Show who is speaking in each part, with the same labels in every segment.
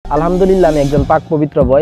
Speaker 1: আলহামদুলিল্লাহ আমি একজন পাক পবিত্র বয়।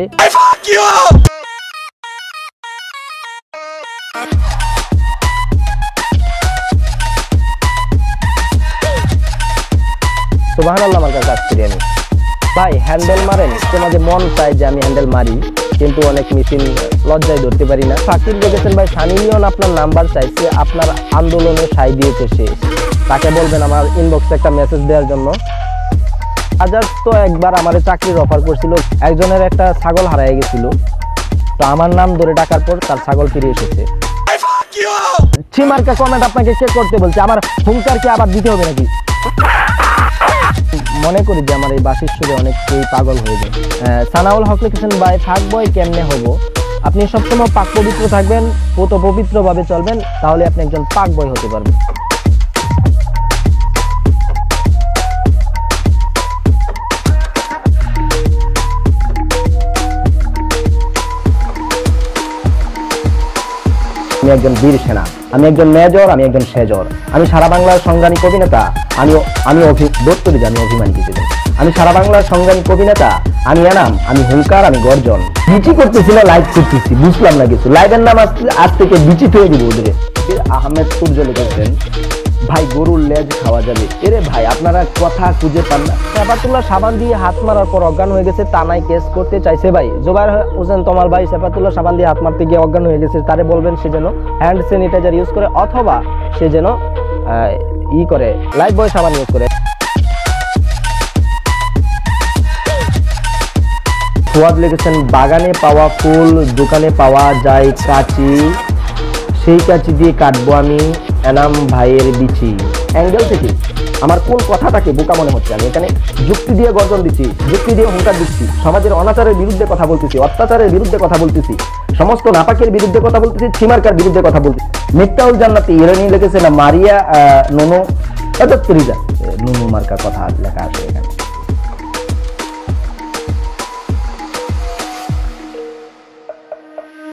Speaker 1: সুবহানাল্লাহ আমার কাছে কাজ করি আমি। ভাই হ্যান্ডেল মারেন তোমাদের মন চায় যে আমি হ্যান্ডেল মারি, কিন্তু অনেক মেশিন লজ্জায় ধরতে পারি না। ফাকির দেখেছেন ভাই, সানি লিওন আপনার নাম্বার চাইছে, আপনার আন্দোলনে সাই দিয়েছে সে, তাকে বলবেন আমার ইনবক্সে একটা মেসেজ দেওয়ার জন্য। আজাদ তো একবার আমার চাকরির অফার করছিল, একজনের একটা ছাগল হারিয়ে গেছিল, তো আমার নাম ধরে ডাকার পর তার ছাগল ফিরে এসেছে। ছিমার্কা কমেন্ট আপনাকে চেক করতে বলছে, আমার হুঙ্কার কি আবার দিতে হবে নাকি? মনে করি যে আমার এই বাসির সুরে অনেককেই পাগল হয়ে যায়। সানাউল হক লিখেছেন ভাই ফাঁক বয় কেমনে হব? আপনি সবসময় পাক পবিত্র থাকবেন, পত পবিত্র ভাবে চলবেন, তাহলে আপনি একজন পাক বয় হতে পারবেন। আমি একজন বীর সেনা, আমি একজন মেজর, আমি একজন সেজর, আমি সারা বাংলার সংগ্রামী কবিনেতা, আমি অভিমানী কিছু। আমি সারা বাংলার সংগ্রামী কবিনেতা, আমি এনাম, আমি হুঙ্কার, আমি গর্জন। বিচি করতেছি না লাইভ করতেছি, বুঝলাম না কিছু। লাইভের নাম আজ থেকে বিচি হয়ে দিব ওদের। আহমেদ সূর্য লিখেছেন ভাই গরুর লেজ খাওয়া যাবে। এরে ভাই আপনারা কথা খুঁজে পান না। সেফাতুল্লাহ সাবান দিয়ে হাত মারার পর অজ্ঞান হয়ে গেছে, থানায় কেস করতে চাইছে ভাই। জোবায়ের হোসেন তমাল ভাই সেফাতুল্লাহ সাবান দিয়ে হাত মারতে গিয়ে অজ্ঞান হয়ে গেছে, তারে বলবেন সে যেন হ্যান্ড স্যানিটাইজার ইউজ করে, অথবা সে যেন করে লাইফ বয় সাবান ইউজ করে। ফুয়াদ লিখেছেন বাগানে পাওয়া ফুল দোকানে পাওয়া যায় কাঁচি, সেই কাঁচি দিয়ে কাটবো আমি এনাম ভাইয়ের বিচি। অ্যাঙ্গেল থেকে আমার কোন কথাটাকে বোকা মনে হচ্ছে? আমি এখানে যুক্তি দিয়ে গর্জন দিচ্ছি, যুক্তি দিয়ে হুঙ্কার দিচ্ছি, সমাজের অনাচারের বিরুদ্ধে কথা বলতেছি, অত্যাচারের বিরুদ্ধে কথা বলতেছি, সমস্ত নাপাকের বিরুদ্ধে কথা বলতেছি, ছিমার্কার বিরুদ্ধে কথা বলতেছি। মিফতাহুল জান্নাতি ইরানি লিখেছে না মারিয়া নোনো নুনু মার্কা কথা লেখা আছে।